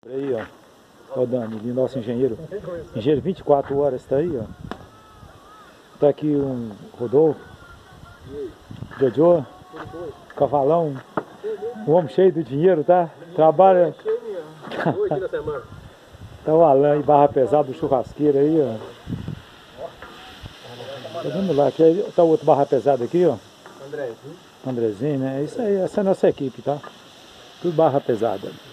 Aí, ó. Ó o Dani, nosso engenheiro. Engenheiro 24 horas, tá aí, ó. Tá aqui um Rodolfo. Jojo. Cavalão. Um homem cheio de dinheiro, tá? Trabalha. Tá o Alan aí, barra pesada do churrasqueiro aí, ó. Tá vendo lá, aqui tá o outro barra pesada aqui, ó. Andrezinho, né? É isso aí, essa é a nossa equipe, tá? Tudo barra pesada.